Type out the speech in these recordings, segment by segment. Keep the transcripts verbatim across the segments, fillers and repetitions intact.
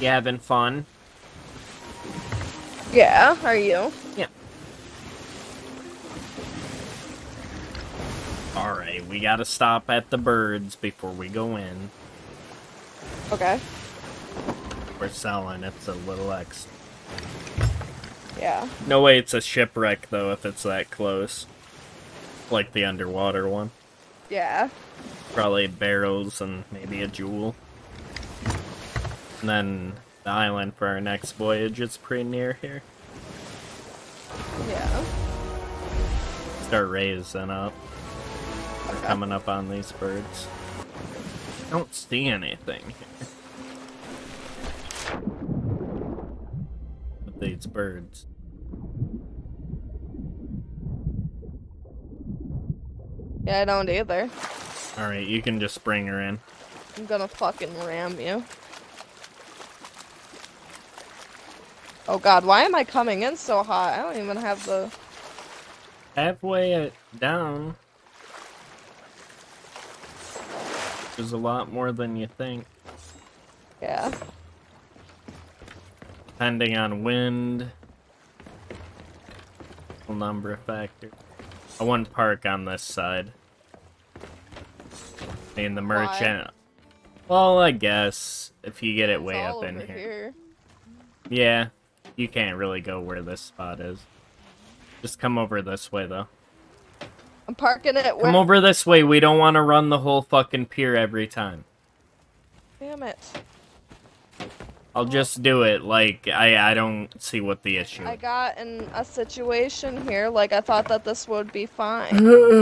You having fun? Yeah, are you? Yeah. Alright, we gotta stop at the birds before we go in. Okay. We're selling, it's a little extra. Yeah. No way it's a shipwreck, though, if it's that close. Like the underwater one. Yeah. Probably barrels and maybe a jewel. And then the island for our next voyage is pretty near here. Yeah. Start raising up. We're Okay. coming up on these birds. I don't see anything here. With these birds. Yeah, I don't either. Alright, you can just bring her in. I'm gonna fucking ram you. Oh god, why am I coming in so hot? I don't even have the... Halfway it down. There's a lot more than you think. Yeah. Depending on wind. A number of factors. I wouldn't park on this side. I mean, the merchant. Well, I guess if you get it It's way all up in over here. here. Yeah, you can't really go where this spot is. Just come over this way, though. I'm parking it where... Come over this way. We don't want to run the whole fucking pier every time. Damn it. I'll just do it. Like, I, I don't see what the issue I is. got in a situation here, like, I thought that this would be fine.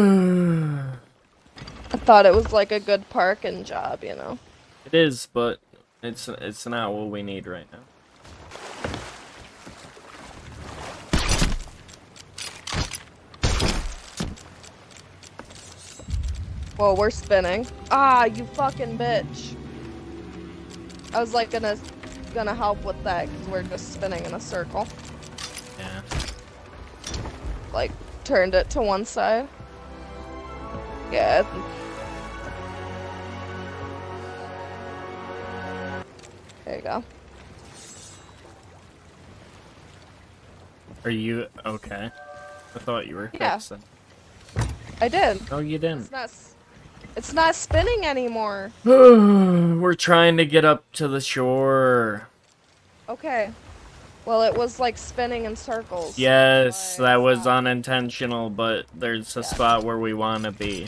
I thought it was, like, a good parking job, you know? It is, but it's, it's not what we need right now. Whoa, we're spinning. Ah, you fucking bitch. I was like gonna gonna help with that because we're just spinning in a circle. Yeah. Like, turned it to one side. Yeah. There you go. Are you okay? I thought you were Yeah. fixing. I did. No, you didn't. It's not. s- It's not spinning anymore. We're trying to get up to the shore. Okay. Well, it was like spinning in circles. Yes, Why that was stop? unintentional, but there's a Yeah. spot where we want to be.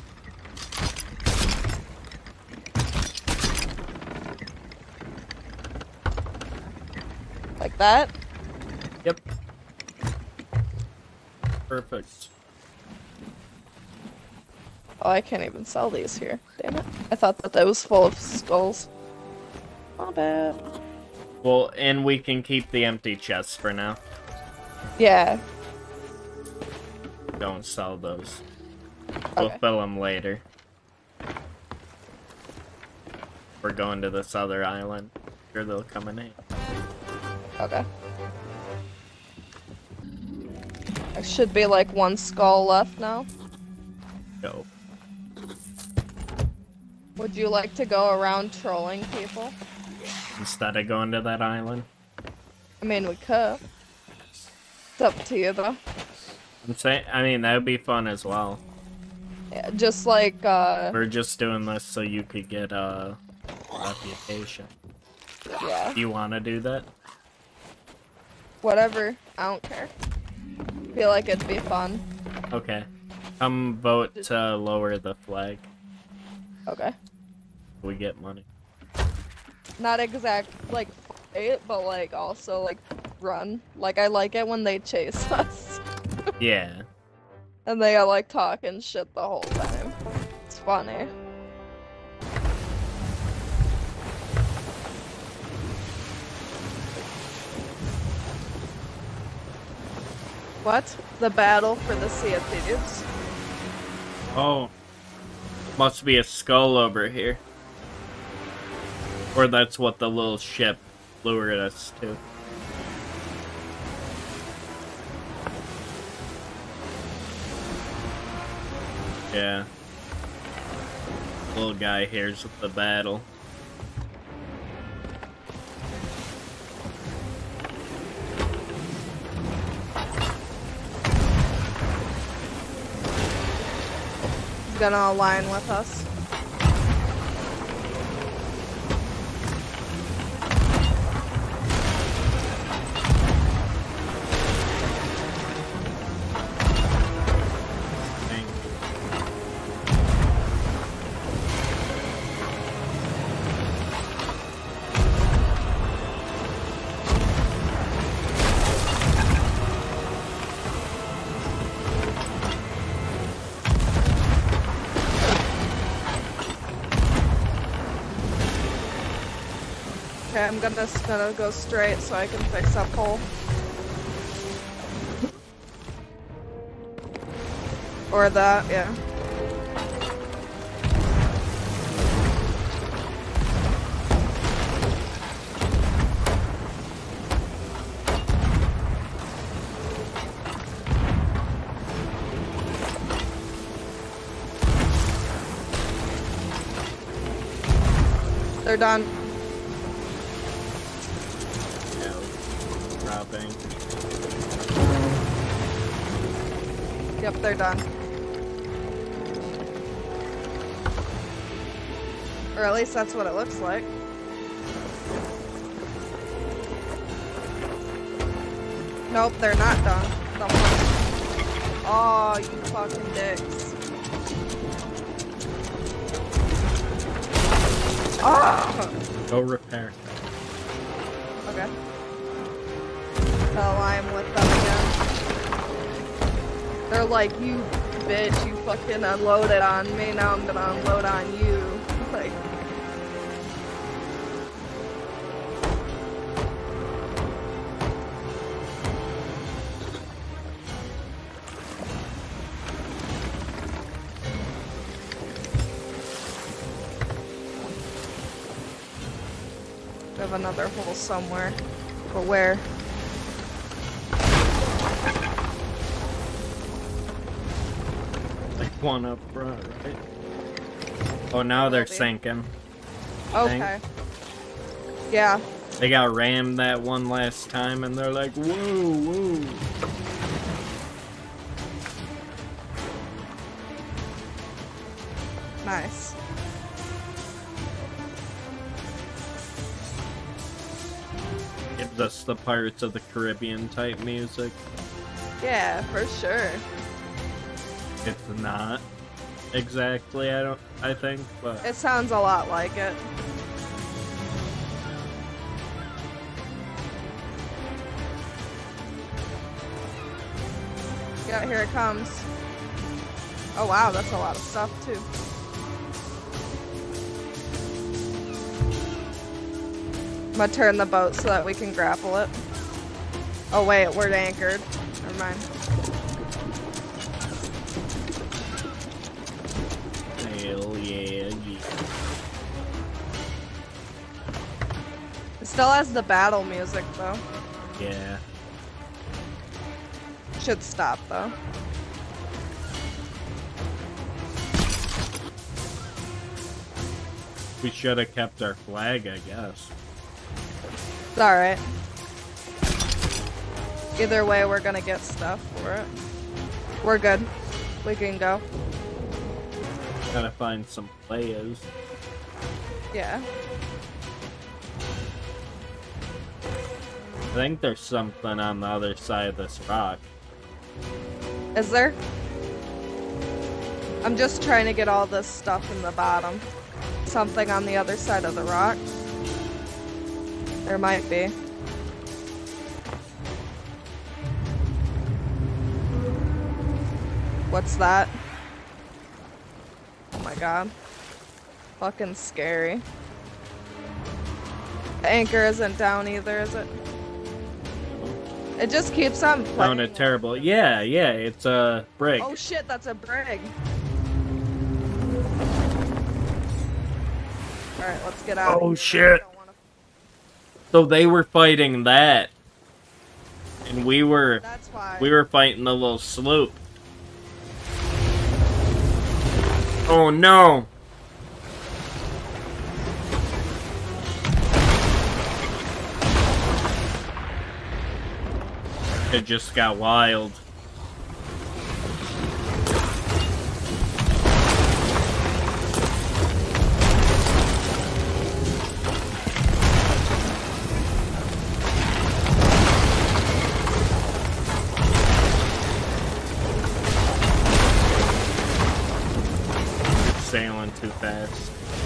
Like that? Yep. Perfect. Oh, I can't even sell these here. Damn it. I thought that that was full of skulls. My bad. Well, and we can keep the empty chests for now. Yeah. Don't sell those. We'll Okay. fill them later. We're going to this other island. Sure, they'll come in eight. Okay. There should be like one skull left now. Go. Would you like to go around trolling people? Instead of going to that island. I mean, we could. It's up to you, though. I'm saying, I mean, that would be fun as well. Yeah, just like, uh... We're just doing this so you could get a reputation. yeah. Do you want to do that? Whatever. I don't care. Feel like it'd be fun. Okay. Come vote to lower the flag. Okay. We get money. Not exact, like, fight, but, like, also, like, run. Like, I like it when they chase us. Yeah. And they are, like, talking shit the whole time. It's funny. What? The battle for the Sea of Thieves? Oh. Must be a skull over here. Or that's what the little ship lured us to. Yeah. Little guy here's the battle. gonna align with us. Okay, I'm gonna, just gonna go straight so I can fix up hole. Or that, yeah. They're done. Yep, they're done. Or at least that's what it looks like. Nope, they're not done. Oh, you fucking dicks. Oh! Go repair. Okay. Hell, I'm with them again. They're like, you bitch, you fucking unloaded on me, now I'm gonna unload on you. Like... We have another hole somewhere. But where? One up front, right? Oh, now they're sinking. Okay. Yeah. They got rammed that one last time, and they're like, whoa, whoa. Nice. Gives us the Pirates of the Caribbean type music. Yeah, for sure. It's not exactly, I don't, I think, but... It sounds a lot like it. Yeah, here it comes. Oh wow, that's a lot of stuff too. I'm gonna turn the boat so that we can grapple it. Oh wait, we're anchored. Never mind. Hell yeah, yeah. It still has the battle music though. Yeah. Should stop though. We should have kept our flag, I guess. It's alright. Either way, we're gonna get stuff for it. We're good. We can go. Gotta find some players. Yeah. I think there's something on the other side of this rock. Is there? I'm just trying to get all this stuff in the bottom. Something on the other side of the rock. There might be. What's that? Oh my god. Fucking scary. The anchor isn't down either, is it? It just keeps on playing. Sounded terrible. Yeah, yeah, it's a brig. Oh shit, that's a brig. Alright, let's get out. Oh shit. So they were fighting that. And we were That's why. we were fighting the little sloop. Oh no. It just got wild. too fast.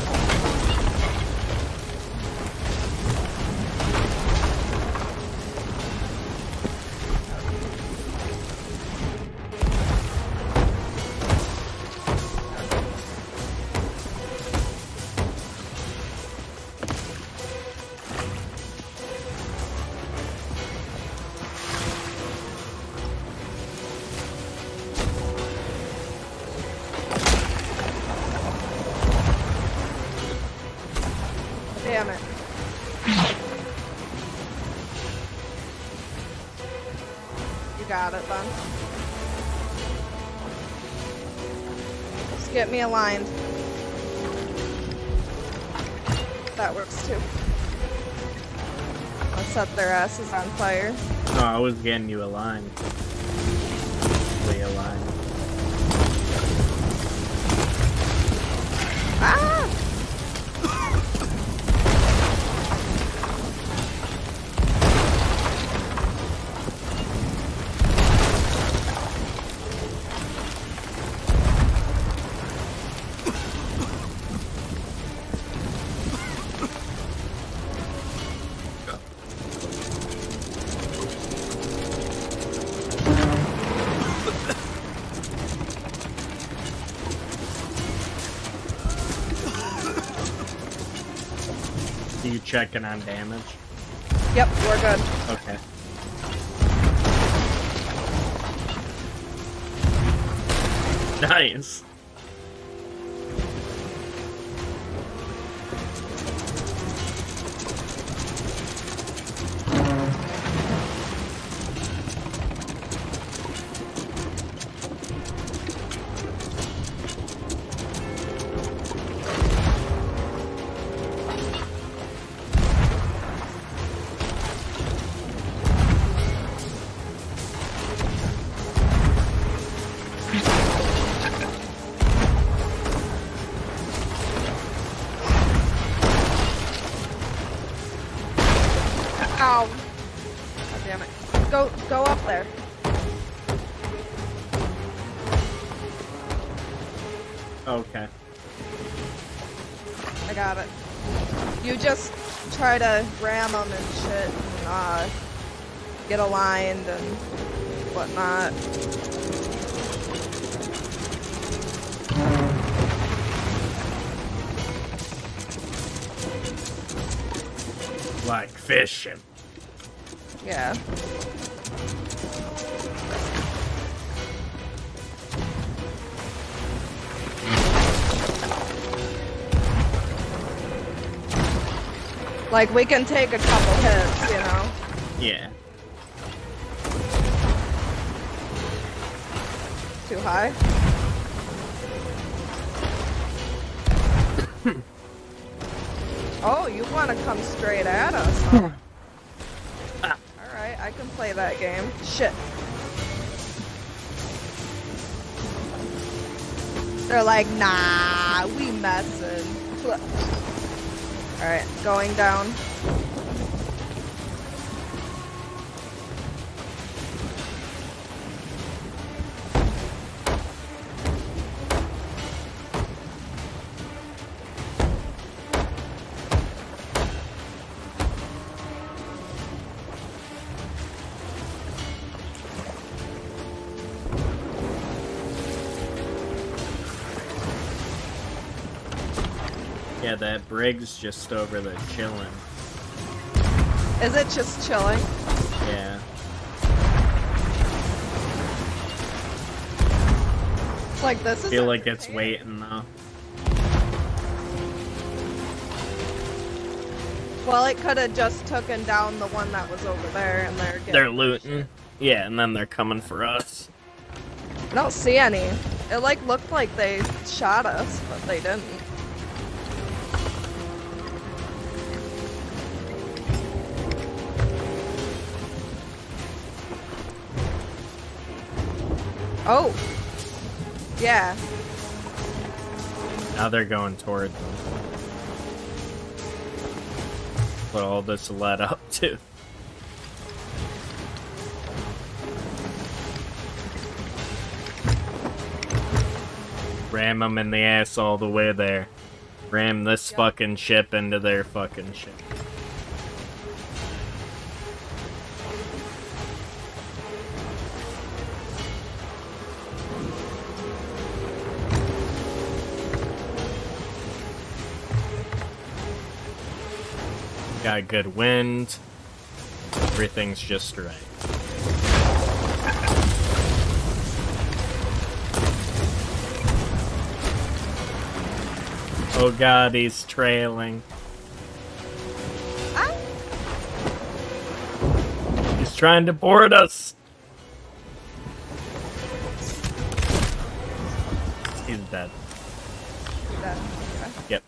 Damn it. You got it, then. Just get me aligned. That works too. I'll set their asses on fire. No, I was getting you aligned. Way aligned. Ah! You checking on damage? Yep, we're good. Okay. Nice. Ow. God damn it. Go, go up there. Okay. I got it. You just try to ram them and shit and uh, get aligned and whatnot. Like fishing. Yeah. Like, we can take a couple hits, you know? Yeah. Too high? Oh, you want to come straight at us, huh? Alright, I can play that game. Shit. They're like, nah, we messing. Alright, going down. Yeah, that brig's just over there chilling. Is it just chilling? Yeah. It's like this is. I feel like it's waiting though. Well, it could have just taken down the one that was over there, and they're getting They're looting. Yeah, and then they're coming for us. I don't see any. It like looked like they shot us, but they didn't. Oh! Yeah. Now they're going toward them. What all this led up to. Ram them in the ass all the way there. Ram this Yep. fucking ship into their fucking ship. Got good wind. Everything's just right. Oh god, he's trailing. Ah. He's trying to board us. He's dead. That- okay. Yep.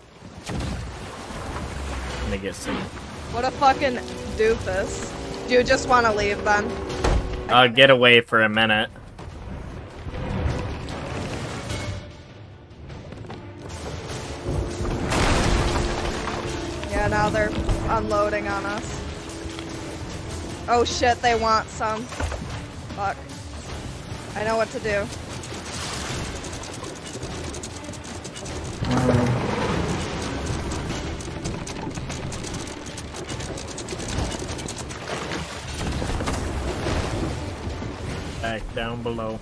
Let me get some. What a fucking doofus. Do you just want to leave then? I'll get away for a minute. Yeah, now they're unloading on us. Oh shit, they want some. Fuck. I know what to do. Back down below.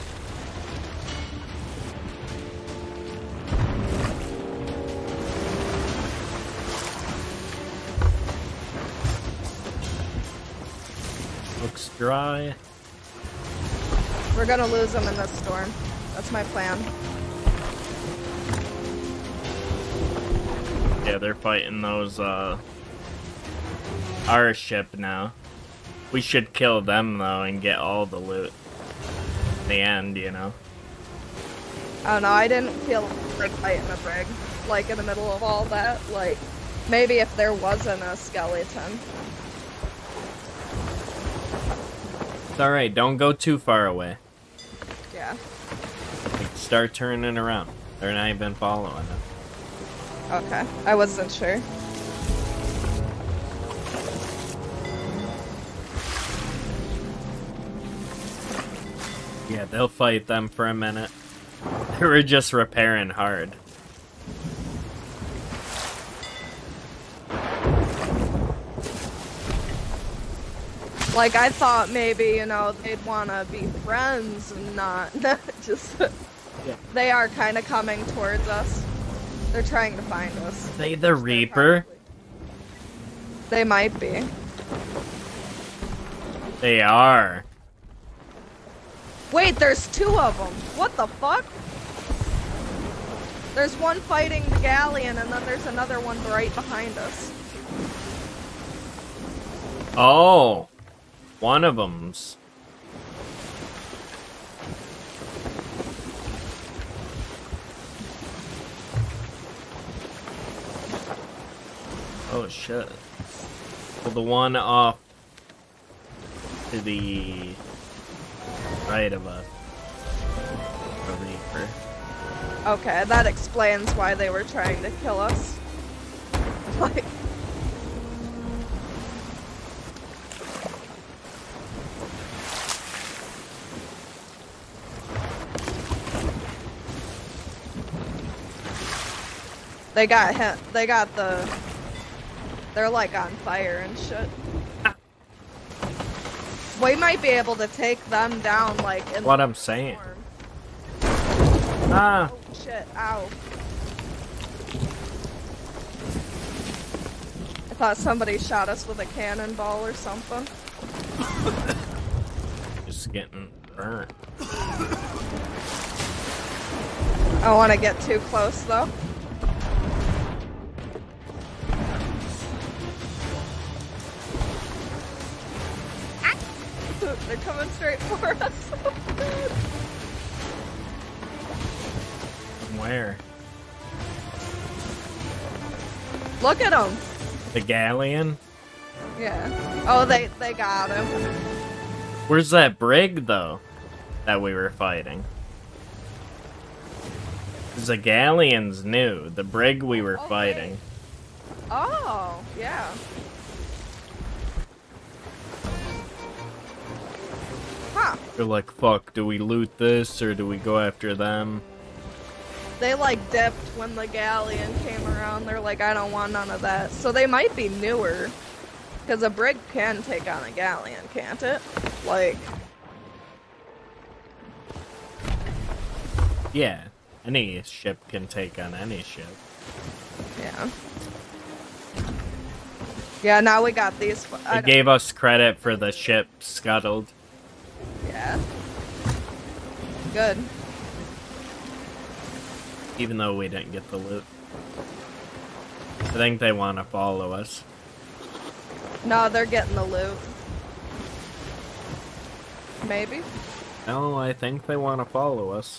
Looks dry. We're gonna lose them in this storm. That's my plan. Yeah, they're fighting those, uh... our ship now. We should kill them, though, and get all the loot. In the end, you know? I don't know, I didn't feel like fighting a brig. Like, in the middle of all that. Like, maybe if there wasn't a skeleton. It's alright, don't go too far away. Yeah. Like, start turning around. They're not even following us. Okay. I wasn't sure. Yeah, they'll fight them for a minute. They were just repairing hard. Like, I thought maybe, you know, they'd want to be friends and not just... Yeah. They are kind of coming towards us. They're trying to find us. They the Reaper? They might be. They are. Wait, there's two of them. What the fuck? There's one fighting the galleon, and then there's another one right behind us. Oh. One of them's. Oh shit. Well, the one off to the right of us. The Reaper. Okay, that explains why they were trying to kill us. Like... They got hit. They got the... They're like on fire and shit. We might be able to take them down like in What the I'm saying. storm. Ah. Oh shit, ow. I thought somebody shot us with a cannonball or something. Just getting burnt. I don't want to get too close though. They're coming straight for us. Where? Look at them. The galleon? Yeah. Oh, they they got him. Where's that brig, though, that we were fighting? 'Cause the galleon's new. The brig we were Okay. fighting. Oh, yeah. Huh. They're like, fuck, do we loot this or do we go after them? They like dipped when the galleon came around. They're like, I don't want none of that. So they might be newer. Because a brig can take on a galleon, can't it? Like... Yeah, any ship can take on any ship. Yeah. Yeah, now we got these... They gave us credit for the ship scuttled. Yeah. Good. Even though we didn't get the loot. I think they want to follow us. No, they're getting the loot. Maybe? No, I think they want to follow us.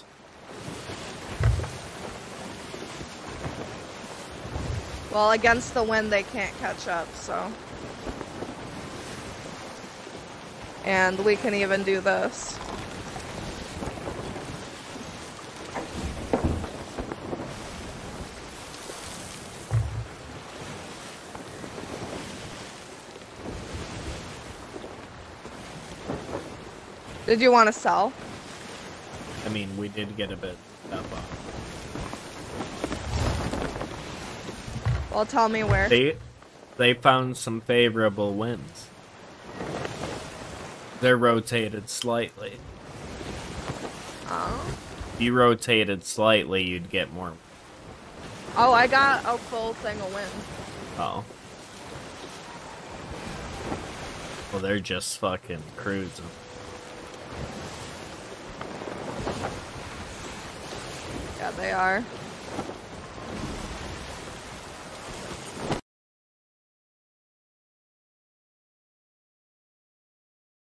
Well, against the wind, they can't catch up, so... And we can even do this. Did you want to sell? I mean, we did get a bit up off. Well, tell me where. They, they found some favorable winds. They're rotated slightly. Oh. If you rotated slightly, you'd get more. Oh, I got a full thing of wind. Oh. Well, they're just fucking cruising. Yeah, they are.